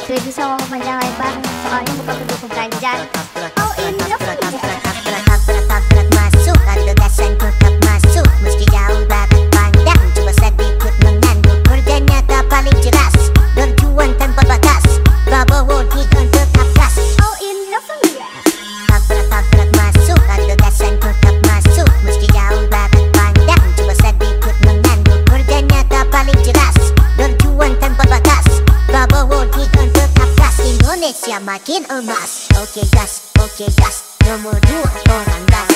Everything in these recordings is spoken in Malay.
Tidak bisa ngomong panjang lebar, soalnya bukan pendukung Ganjar. Oh ini berat masuk, atau gasan tetap masuk. Meski jauh barat pandang, coba sedikit mengantuk. Kerjanya tak paling jelas, berjuang tanpa batas. Prabowo tidak tetap gas. Oh ini berat masuk, atau gasan tetap masuk. Meski jauh barat pandang, coba sedikit mengantuk. Kerjanya tak paling jelas, berjuang tanpa batas. Prabowo tidak tetap gas. Indonesia makin emas. Oke gas, nomor 2 orang gas.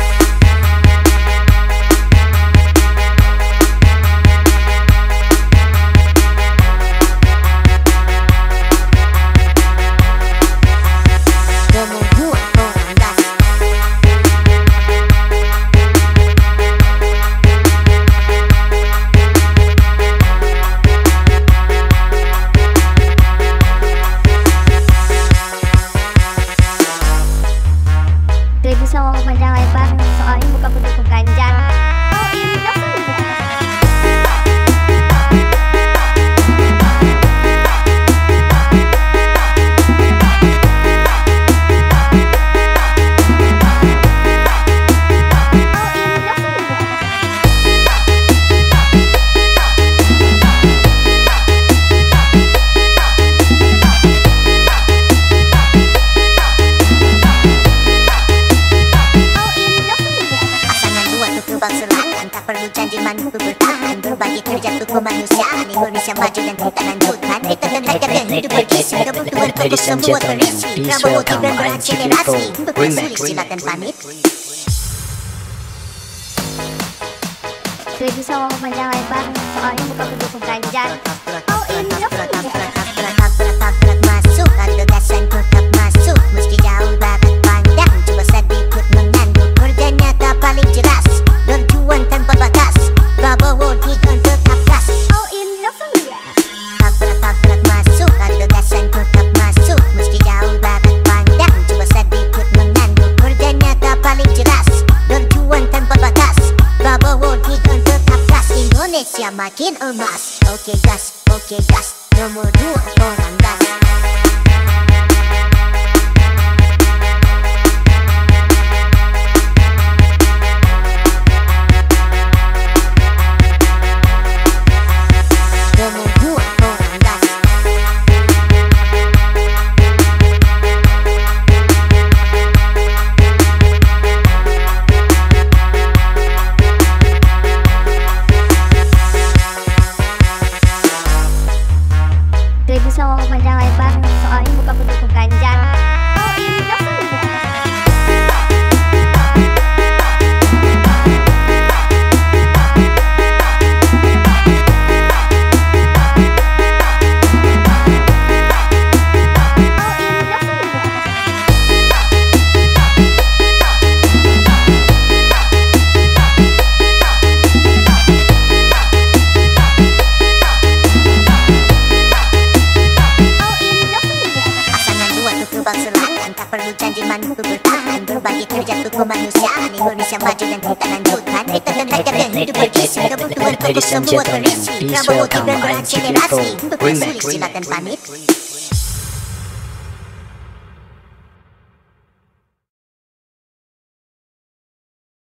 Tidak bisa ngomong panjang lebar, soalnya bukan pendukung Ganjar. Oh ini tak perlu janji mampu bertahan. Berbagi kerja untuk kemanusiaan. Indonesia maju dan kita lanjutkan. Kita dan harga dan hidup berkisi. Kebutuhan pokok semua terisi. Prabowo Gibran berakselerasi. Untuk bersulit silakan pamit. Tidak bisa ngomong panjang lebar, soalnya bukan pendukung Ganjar. Oh ini berat masuk, atau gasan tetap masuk. Meski jauh barat pandang, coba sedikit mengantuk. Kerjanya tak paling jelas, berjuang tanpa batas. Prabowo tidak tetap gas. Oh ini berat masuk, atau gasan tetap masuk. Meski jauh barat pandang, coba sedikit mengantuk. Kerjanya tak paling jelas, berjuang tanpa batas. Prabowo tidak tetap gas. Indonesia makin emas. Oke gas, nomor 2 orang gas. Tidak bisa ngomong panjang lebar, soalnya bukan pendukung Ganjar. Oh ini tak perlu janji mampu bertahan. Berbagi kerja untuk kemanusiaan. Indonesia maju dan kita lanjutkan. Kita dan harga dan hidup berkisi. Kebutuhan pokok semua terisi. Prabowo Gibran berakselerasi. Untuk bersulit silakan pamit.